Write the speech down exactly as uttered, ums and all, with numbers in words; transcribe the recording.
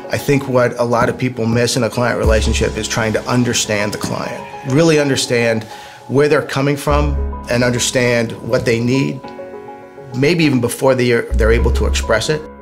I think what a lot of people miss in a client relationship is trying to understand the client, really understand where they're coming from and understand what they need, maybe even before they are, they're able to express it.